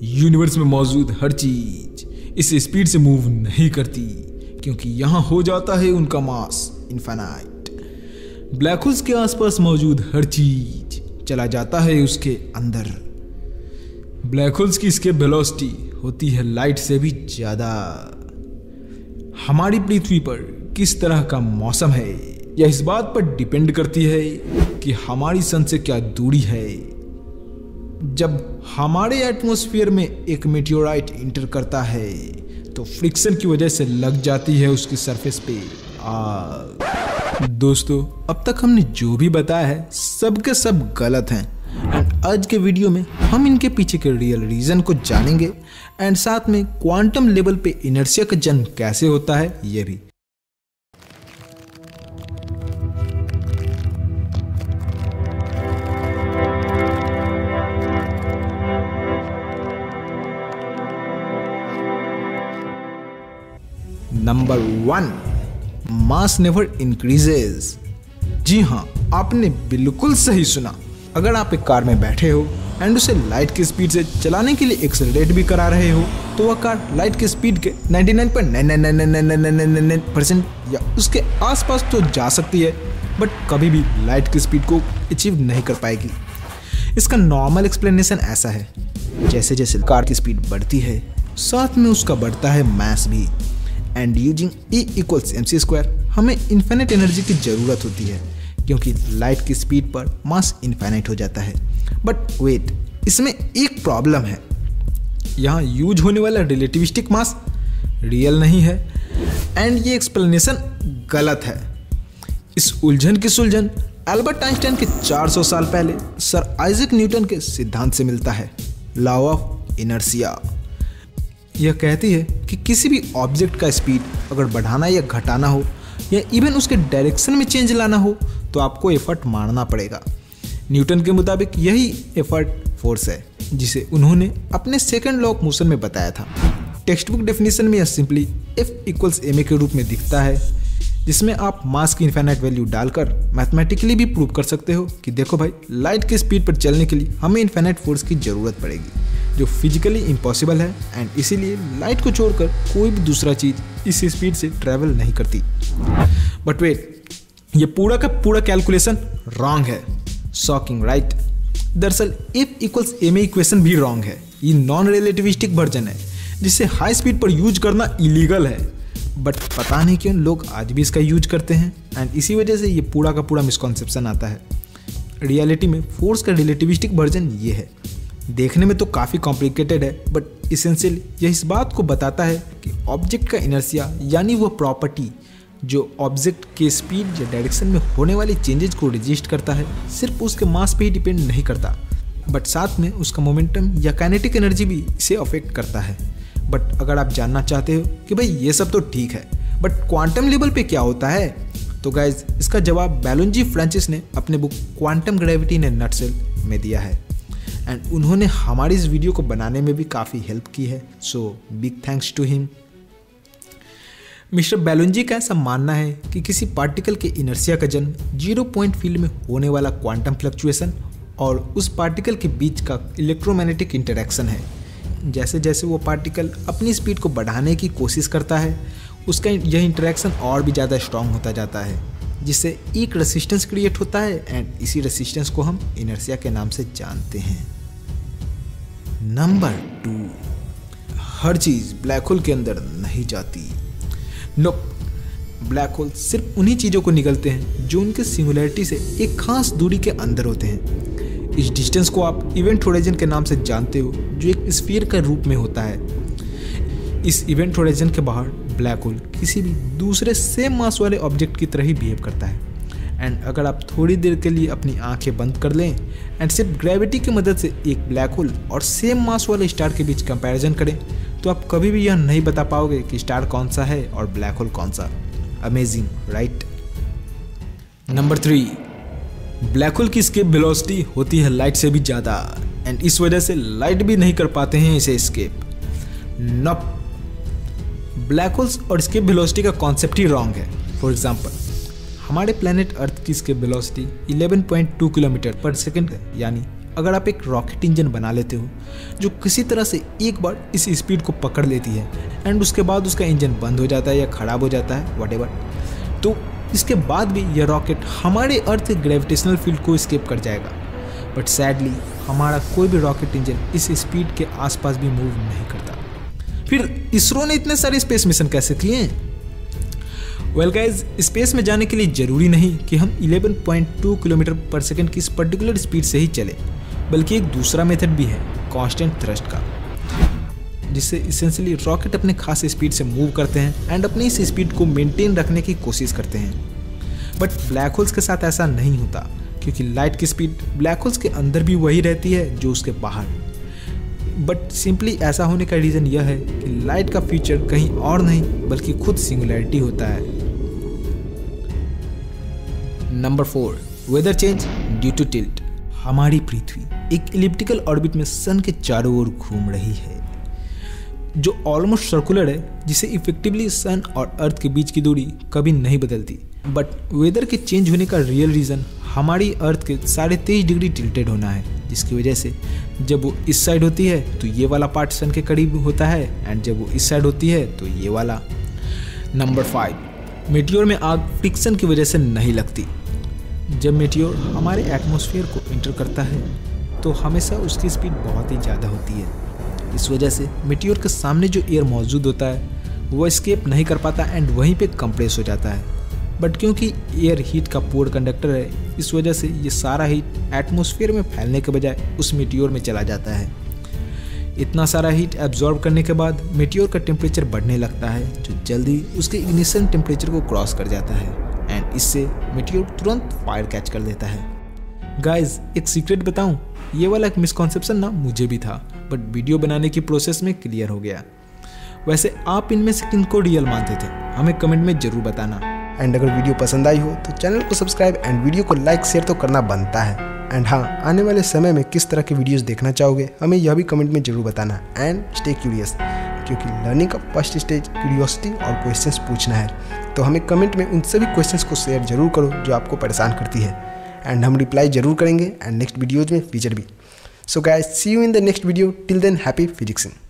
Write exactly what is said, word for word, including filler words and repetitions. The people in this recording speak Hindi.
यूनिवर्स में मौजूद हर चीज इस स्पीड से मूव नहीं करती, क्योंकि यहाँ हो जाता है उनका मास इनफाइनाइट। ब्लैक होल्स के आसपास मौजूद हर चीज चला जाता है उसके अंदर। ब्लैक होल्स की एस्केप वेलोसिटी होती है लाइट से भी ज्यादा। हमारी पृथ्वी पर किस तरह का मौसम है यह इस बात पर डिपेंड करती है कि हमारी सन से क्या दूरी है। जब हमारे एटमॉस्फेयर में एक मेटेओराइट इंटर करता है तो फ्रिक्शन की वजह से लग जाती है उसकी सरफेस पे आग। दोस्तों, अब तक हमने जो भी बताया है सब के सब गलत हैं। एंड आज के वीडियो में हम इनके पीछे के रियल रीजन को जानेंगे एंड साथ में क्वांटम लेवल पे इनर्शिया का जन्म कैसे होता है ये भी। Number one, mass never increases. जी हाँ, आपने बिल्कुल सही सुना। अगर आप एक कार में बैठे हो एंड उसे लाइट की स्पीड से चलाने के लिए एक्सेलरेट भी करा रहे हो तो वह कार लाइट की स्पीड के निन्यानवे point nine nine nine nine nine nine nine percent या उसके आसपास तो जा सकती है, बट कभी भी लाइट की स्पीड को अचीव नहीं कर पाएगी। इसका नॉर्मल एक्सप्लेनेशन ऐसा है, जैसे जैसे कार की स्पीड बढ़ती है साथ में उसका बढ़ता है मास भी। And using E equals M C square हमें इन्फिनिट एनर्जी की ज़रूरत होती है, क्योंकि लाइट की स्पीड पर मास इनफाइनाइट हो जाता है। बट वेट, इसमें एक प्रॉब्लम है। यहाँ यूज होने वाला रिलेटिविस्टिक मास रियल नहीं है एंड ये एक्सप्लेनेशन गलत है। इस उलझन की सुलझन एल्बर्ट आइंस्टाइन के चार सौ साल पहले सर आइजैक न्यूटन के सिद्धांत से मिलता है, लॉ ऑफ इनर्शिया। यह कहती है कि किसी भी ऑब्जेक्ट का स्पीड अगर बढ़ाना या घटाना हो या इवन उसके डायरेक्शन में चेंज लाना हो तो आपको एफर्ट मारना पड़ेगा। न्यूटन के मुताबिक यही एफर्ट फोर्स है, जिसे उन्होंने अपने सेकंड लॉ ऑफ मोशन में बताया था। टेक्स्ट बुक डेफिनेशन में यह simply F equals M A के रूप में दिखता है, जिसमें आप मास की इनफाइनाइट वैल्यू डालकर मैथमेटिकली भी प्रूव कर सकते हो कि देखो भाई, लाइट की स्पीड पर चलने के लिए हमें इनफाइनाइट फोर्स की ज़रूरत पड़ेगी, जो फिजिकली इम्पॉसिबल है। एंड इसीलिए लाइट को छोड़कर कोई भी दूसरा चीज़ इस स्पीड से ट्रैवल नहीं करती। बट वेट, ये पूरा का पूरा कैलकुलेशन रॉन्ग है। Shocking right? दरअसल F equals M A equation भी रॉन्ग है। ये नॉन रिलेटिविस्टिक वर्जन है जिसे हाई स्पीड पर यूज करना इलीगल है, बट पता नहीं क्यों लोग आज भी इसका यूज करते हैं एंड इसी वजह से ये पूरा का पूरा मिसकॉन्सेप्शन आता है। रियलिटी में फोर्स का रिलेटिविस्टिक वर्जन ये है। देखने में तो काफ़ी कॉम्प्लिकेटेड है, बट इसेंशियल यह इस बात को बताता है कि ऑब्जेक्ट का इनर्शिया यानी वह प्रॉपर्टी जो ऑब्जेक्ट के स्पीड या डायरेक्शन में होने वाली चेंजेस को रजिस्ट करता है, सिर्फ उसके मास पे ही डिपेंड नहीं करता, बट साथ में उसका मोमेंटम या काइनेटिक एनर्जी भी इसे अफेक्ट करता है। बट अगर आप जानना चाहते हो कि भाई ये सब तो ठीक है, बट क्वांटम लेवल पे क्या होता है, तो गाइज इसका जवाब बैलोनजी फ्रांसिस ने अपने book quantum gravity in a nutshell में दिया है। एंड उन्होंने हमारी इस वीडियो को बनाने में भी काफ़ी हेल्प की है, so big thanks to him. Mister Balungi का ऐसा मानना है कि किसी पार्टिकल के इनर्शिया का जन्म जीरो पॉइंट फील्ड में होने वाला क्वांटम फ्लक्चुएशन और उस पार्टिकल के बीच का इलेक्ट्रोमैग्नेटिक इंटरेक्शन है। जैसे जैसे वो पार्टिकल अपनी स्पीड को बढ़ाने की कोशिश करता है, उसका यह इंटरेक्शन और भी ज़्यादा स्ट्रांग होता जाता है, जिससे एक रेसिस्टेंस क्रिएट होता है एंड इसी रेसिस्टेंस को हम इनर्शिया के नाम से जानते हैं। नंबर टू, हर चीज़ ब्लैक होल के अंदर नहीं जाती। नोप, ब्लैक होल सिर्फ उन्हीं चीज़ों को निगलते हैं जो उनके सिंगुलैरिटी से एक खास दूरी के अंदर होते हैं। इस डिस्टेंस को आप इवेंट होराइजन के नाम से जानते हो, जो एक स्फीयर का रूप में होता है। इस इवेंट होराइजन के बाहर ब्लैक होल किसी भी दूसरे सेम मास वाले ऑब्जेक्ट की तरह ही बिहेव करता है। एंड अगर आप थोड़ी देर के लिए अपनी आंखें बंद कर लें एंड सिर्फ ग्रेविटी की मदद से एक ब्लैक होल और सेम मास वाले स्टार के बीच कंपैरिजन करें, तो आप कभी भी यह नहीं बता पाओगे कि स्टार कौन सा है और ब्लैक होल कौन सा। Amazing right? Number three, black hole की एस्केप वेलोसिटी होती है लाइट से भी ज़्यादा एंड इस वजह से लाइट भी नहीं कर पाते हैं इसे एस्केप। नॉप, ब्लैक होल्स और एस्केप वेलोसिटी का कॉन्सेप्ट ही रॉन्ग है। फॉर एग्जांपल, हमारे प्लैनेट अर्थ की escape velocity eleven point two kilometre per second है, यानी अगर आप एक रॉकेट इंजन बना लेते हो जो किसी तरह से एक बार इस स्पीड को पकड़ लेती है एंड उसके बाद उसका इंजन बंद हो जाता है या ख़राब हो जाता है व्हाटएवर, तो इसके बाद भी यह रॉकेट हमारे अर्थ के ग्रेविटेशनल फील्ड को एस्केप कर जाएगा। बट सैडली हमारा कोई भी रॉकेट इंजन इस स्पीड के आसपास भी मूव नहीं करता। फिर इसरो ने इतने सारे स्पेस मिशन कैसे किए हैं? वेल गाइज, स्पेस में जाने के लिए जरूरी नहीं कि हम ग्यारह पॉइंट दो किलोमीटर पर सेकंड की इस पर्टिकुलर स्पीड से ही चले, बल्कि एक दूसरा मेथड भी है कांस्टेंट थ्रस्ट का, जिससे इसेंशियली रॉकेट अपने खास स्पीड से मूव करते हैं एंड अपनी इस स्पीड को मेंटेन रखने की कोशिश करते हैं। बट ब्लैक होल्स के साथ ऐसा नहीं होता, क्योंकि लाइट की स्पीड ब्लैक होल्स के अंदर भी वही रहती है जो उसके बाहर। बट सिंपली ऐसा होने का रीज़न यह है कि लाइट का फीचर कहीं और नहीं बल्कि खुद सिंगुलैरिटी होता है। Number four, weather change due to tilt. हमारी पृथ्वी एक इलिप्टिकल ऑर्बिट में सन के चारों ओर घूम रही है, जो ऑलमोस्ट सर्कुलर है, जिसे इफेक्टिवली सन और अर्थ के बीच की दूरी कभी नहीं बदलती। बट वेदर के चेंज होने का रियल रीज़न हमारी अर्थ के साढ़े तेईस डिग्री टिल्टेड होना है, जिसकी वजह से जब वो इस साइड होती है तो ये वाला पार्ट सन के करीब होता है एंड जब वो इस साइड होती है तो ये वाला। नंबर फाइव, मेटियोर में आग फ्रिक्शन की वजह से नहीं लगती। जब मेटियोर हमारे एटमॉस्फेयर को इंटर करता है तो हमेशा उसकी स्पीड बहुत ही ज़्यादा होती है। इस वजह से मेटियोर के सामने जो एयर मौजूद होता है वो एस्केप नहीं कर पाता एंड वहीं पे कंप्रेस हो जाता है। बट क्योंकि एयर हीट का पुअर कंडक्टर है, इस वजह से ये सारा हीट एटमॉस्फेयर में फैलने के बजाय उस मेटियोर में चला जाता है। इतना सारा हीट एब्जॉर्ब करने के बाद मेटियोर का टेम्परेचर बढ़ने लगता है, जो जल्दी उसके इग्निशन टेम्परेचर को क्रॉस कर जाता है एंड इससे मेटियोर तुरंत फायर कैच कर देता है। गाइज, एक सीक्रेट बताऊं, ये वाला एक मिसकॉन्सेप्शन ना मुझे भी था, बट वीडियो बनाने की प्रोसेस में क्लियर हो गया। वैसे आप इनमें से किनको रियल मानते थे, हमें कमेंट में जरूर बताना। एंड अगर वीडियो पसंद आई हो तो चैनल को सब्सक्राइब एंड वीडियो को लाइक शेयर तो करना बनता है। एंड हाँ, आने वाले समय में किस तरह के वीडियोस देखना चाहोगे हमें यह भी कमेंट में जरूर बताना। एंड स्टे क्यूरियस, क्योंकि लर्निंग का फर्स्ट स्टेज क्यूरियोसिटी और क्वेश्चंस पूछना है। तो हमें कमेंट में उन सभी क्वेश्चंस को शेयर जरूर करो जो आपको परेशान करती है, एंड हम रिप्लाई जरूर करेंगे एंड नेक्स्ट वीडियोज में फीचर भी। So guys, see you in the next video. Till then, happy फिजिक्सिंग।